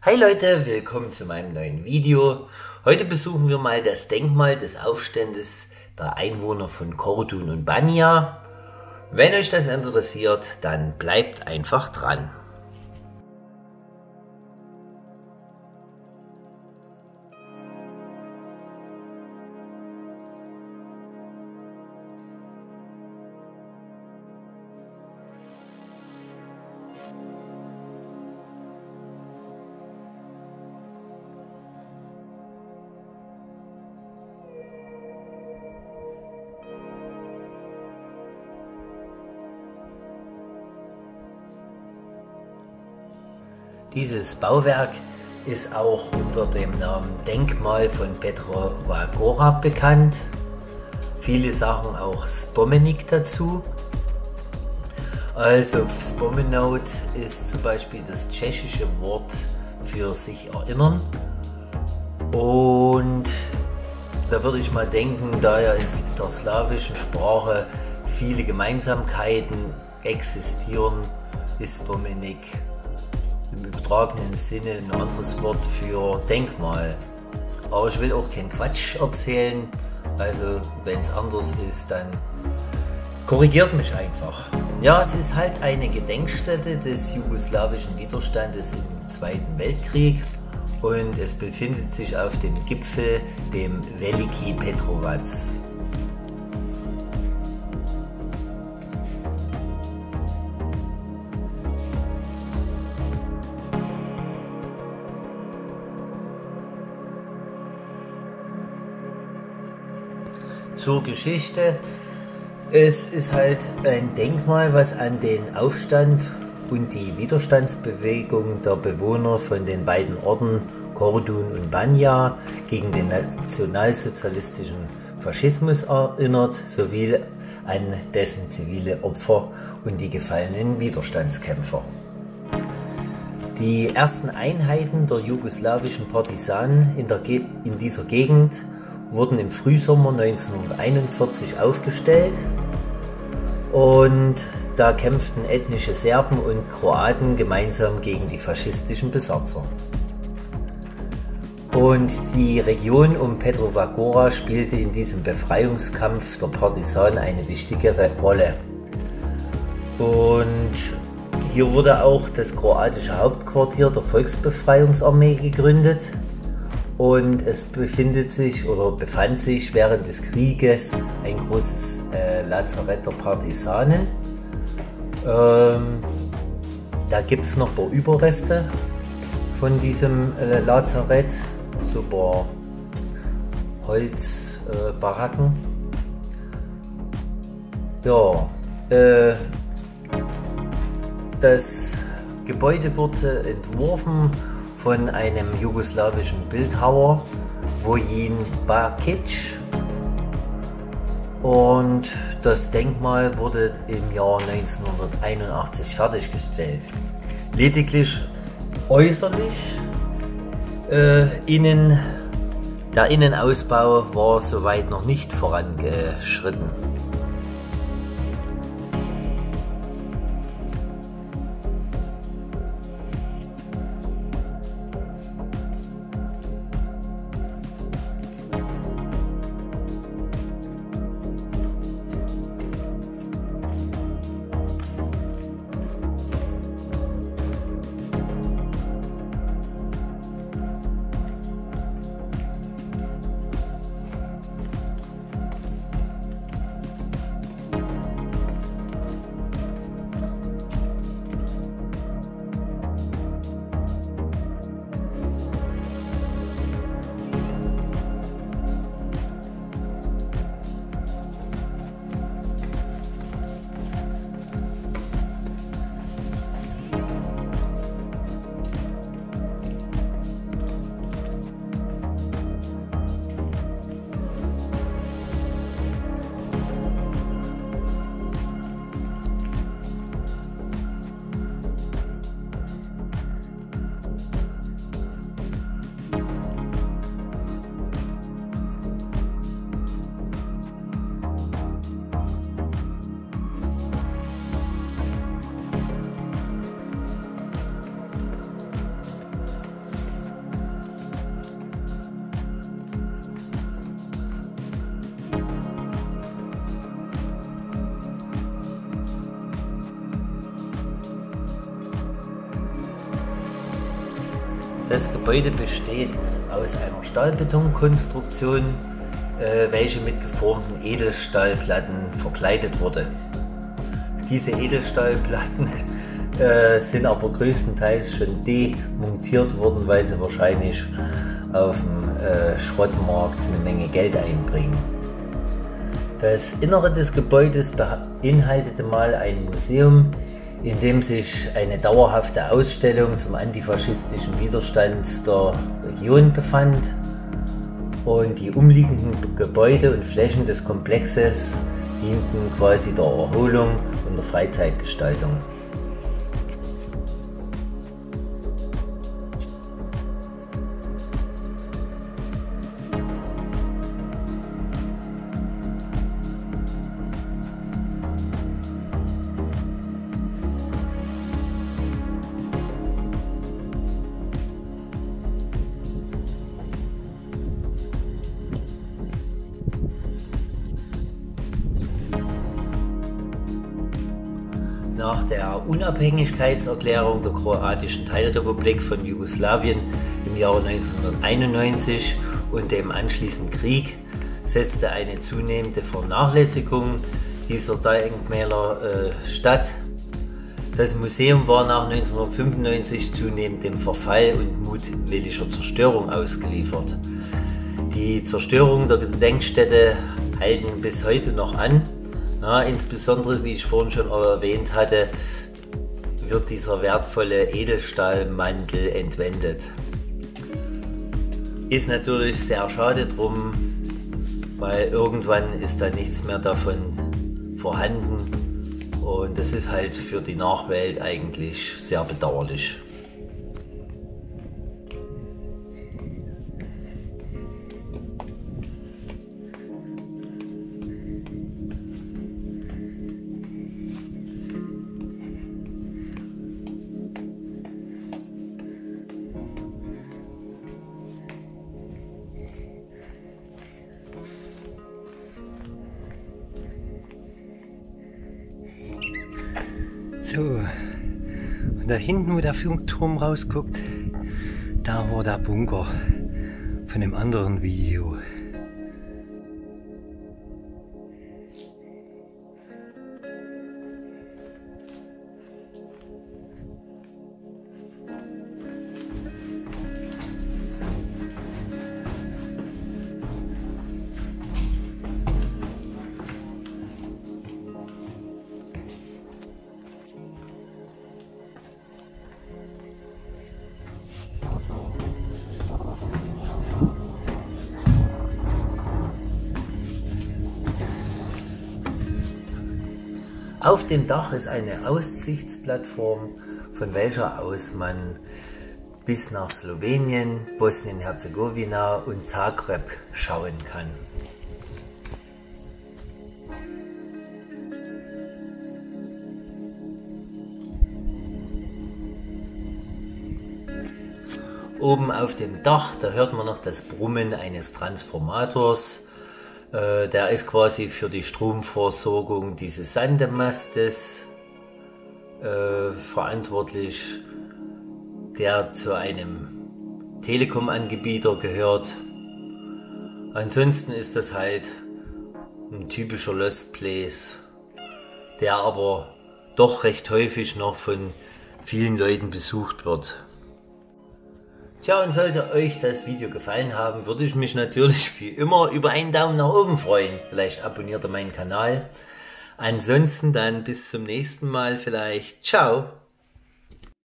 Hi Leute, willkommen zu meinem neuen Video. Heute besuchen wir mal das Denkmal des Aufstandes der Einwohner von Kordun und Banja. Wenn euch das interessiert, dann bleibt einfach dran. Dieses Bauwerk ist auch unter dem Namen Denkmal von Petrova Gora bekannt. Viele sagen auch Spomenik dazu. Also Spomenut ist zum Beispiel das tschechische Wort für sich erinnern. Und da würde ich mal denken, da ja in der slawischen Sprache viele Gemeinsamkeiten existieren, ist Spomenik im übertragenen Sinne ein anderes Wort für Denkmal. Aber ich will auch keinen Quatsch erzählen, also wenn es anders ist, dann korrigiert mich einfach. Ja, es ist halt eine Gedenkstätte des jugoslawischen Widerstandes im Zweiten Weltkrieg und es befindet sich auf dem Gipfel, dem Veliki Petrovac. Zur Geschichte. Es ist halt ein Denkmal, was an den Aufstand und die Widerstandsbewegung der Bewohner von den beiden Orten Kordun und Banja gegen den nationalsozialistischen Faschismus erinnert, sowie an dessen zivile Opfer und die gefallenen Widerstandskämpfer. Die ersten Einheiten der jugoslawischen Partisanen in dieser Gegend wurden im Frühsommer 1941 aufgestellt und da kämpften ethnische Serben und Kroaten gemeinsam gegen die faschistischen Besatzer. Und die Region um Petrova Gora spielte in diesem Befreiungskampf der Partisanen eine wichtige Rolle. Und hier wurde auch das kroatische Hauptquartier der Volksbefreiungsarmee gegründet. Und es befand sich während des Krieges ein großes Lazarett der Partisanen. Da gibt es noch ein paar Überreste von diesem Lazarett, so ein paar Holzbaracken. Das Gebäude wurde entworfen von einem jugoslawischen Bildhauer, Vojin Bakic, und das Denkmal wurde im Jahr 1981 fertiggestellt. Lediglich äußerlich, der Innenausbau war soweit noch nicht vorangeschritten. Das Gebäude besteht aus einer Stahlbetonkonstruktion, welche mit geformten Edelstahlplatten verkleidet wurde. Diese Edelstahlplatten sind aber größtenteils schon demontiert worden, weil sie wahrscheinlich auf dem Schrottmarkt eine Menge Geld einbringen. Das Innere des Gebäudes beinhaltete mal ein Museum, in dem sich eine dauerhafte Ausstellung zum antifaschistischen Widerstand der Region befand, und die umliegenden Gebäude und Flächen des Komplexes dienten quasi der Erholung und der Freizeitgestaltung. Nach der Unabhängigkeitserklärung der kroatischen Teilrepublik von Jugoslawien im Jahre 1991 und dem anschließenden Krieg setzte eine zunehmende Vernachlässigung dieser Denkmäler statt. Das Museum war nach 1995 zunehmend dem Verfall und mutwilliger Zerstörung ausgeliefert. Die Zerstörung der Gedenkstätte halten bis heute noch an. Ja, insbesondere, wie ich vorhin schon erwähnt hatte, wird dieser wertvolle Edelstahlmantel entwendet. Ist natürlich sehr schade drum, weil irgendwann ist da nichts mehr davon vorhanden, und das ist halt für die Nachwelt eigentlich sehr bedauerlich. So, und da hinten, wo der Funkturm rausguckt, da war der Bunker von dem anderen Video. Auf dem Dach ist eine Aussichtsplattform, von welcher aus man bis nach Slowenien, Bosnien-Herzegowina und Zagreb schauen kann. Oben auf dem Dach, da hört man noch das Brummen eines Transformators. Der ist quasi für die Stromversorgung dieses Sendemastes verantwortlich, der zu einem Telekom-Anbieter gehört. Ansonsten ist das halt ein typischer Lost Place, der aber doch recht häufig noch von vielen Leuten besucht wird. Tja, und sollte euch das Video gefallen haben, würde ich mich natürlich wie immer über einen Daumen nach oben freuen. Vielleicht abonniert ihr meinen Kanal. Ansonsten dann bis zum nächsten Mal vielleicht. Ciao!